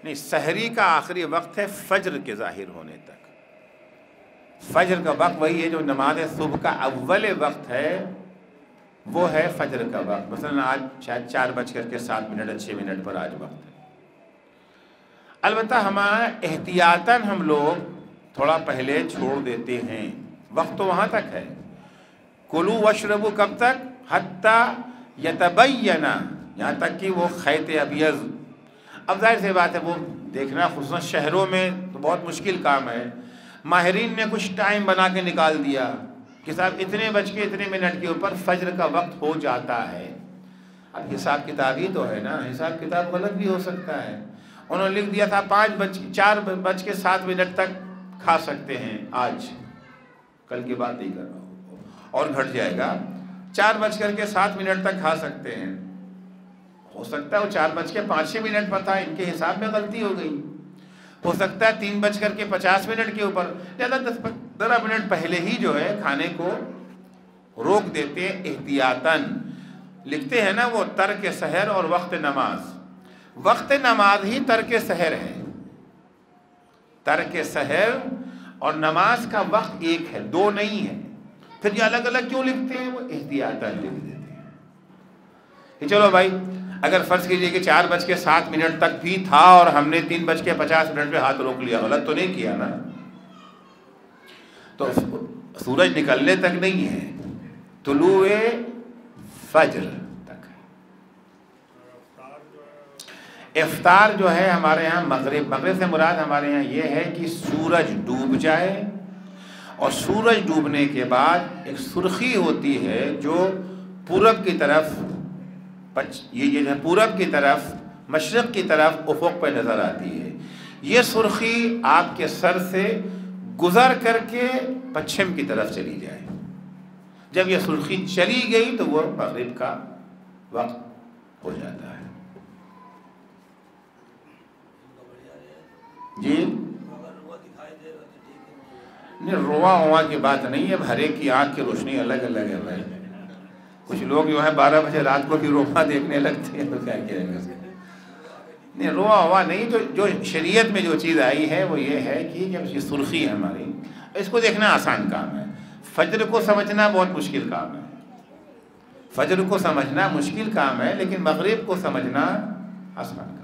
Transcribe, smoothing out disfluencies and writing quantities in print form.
نہیں، سحری کا آخری وقت ہے فجر کے ظاہر ہونے تک۔ فجر کا وقت وہی ہے جو نماز صبح کا اول وقت ہے، وہ ہے فجر کا وقت۔ مثلا آج شاید 4:07 یا 6 پر آج وقت ہے۔ البتہ ہمارا احتیاطاً ہم لوگ تھوڑا پہلے چھوڑ دیتے ہیں، وقت تو وہاں تک ہے۔ کلو واشربو کب تک؟ حتیٰ یتبین، یہاں تک کہ وہ خیط ابیض۔ اب ظاہر سی بات ہے وہ دیکھنا خصوصاً شہروں میں تو بہت مشکل کام ہے۔ ماہرین نے کچھ ٹائم بنا کے نکال دیا کہ صاحب اتنے کے اوپر فجر کا وقت ہو جاتا ہے۔ اب حساب کتاب ہی تو ہے نا، حساب کتاب غلط بھی ہو سکتا ہے۔ انہوں نے لکھ دیا تھا 4:07 تک کھا سکتے ہیں، آج کل کی بات نہیں کر رہا ہوں، اور گھٹ جائے گا، 4:07 تک کھا سکتے ہیں۔ ہو سکتا ہے وہ 4:05 پر تھا، ان کے حساب میں غلطی ہو گئی۔ ہو سکتا ہے 3:50 کے اوپر، لہذا 10-15 منٹ پہلے ہی جو ہے کھانے کو روک دیتے ہیں احتیاطاً۔ لکھتے ہیں نا وہ ترک سحر اور وقت نماز، وقت نماز ہی ترک سحر ہے۔ ترک سحر اور نماز کا وقت ایک ہے، دو نہیں ہے۔ پھر یہ الگ الگ کیوں لکھتے ہیں؟ وہ احتیاطاً لکھ دیتے ہیں کہ چلو بھائی اگر فرض کیجئے کہ 4:07 تک بھی تھا اور ہم نے 3:50 پہ ہاتھ روک لیا، غلط تو نہیں کیا نا؟ تو سورج نکلنے تک نہیں ہے، طلوع فجر تک۔ افطار جو ہے ہمارے ہاں مغرب سے مراد ہمارے یہاں یہ ہے کہ سورج ڈوب جائے، اور سورج ڈوبنے کے بعد ایک سرخی ہوتی ہے جو پورب کی طرف، یہ پورب کی طرف، مشرق کی طرف افق پہ نظر آتی ہے۔ یہ سرخی آپ کے سر سے گزر کر کے پچھم کی طرف چلی جائے۔ جب یہ سرخی چلی گئی تو وہ مغرب کا وقت ہو جاتا ہے۔ جی نہیں، رواں کی بات نہیں ہے، ہر ایک کی آنکھ کی روشنی الگ الگ ہے بھائی۔ کچھ لوگ جو ہے 12 بجے رات کو بھی رواں دیکھنے لگتے ہیں، تو کیا کہیں گے؟ نہیں، رواں نہیں، جو شریعت میں جو چیز آئی ہے وہ یہ ہے کہ جب یہ سرخی ہے ہماری، اس کو دیکھنا آسان کام ہے۔ فجر کو سمجھنا بہت مشکل کام ہے، فجر کو سمجھنا مشکل کام ہے، لیکن مغرب کو سمجھنا آسان کام ہے۔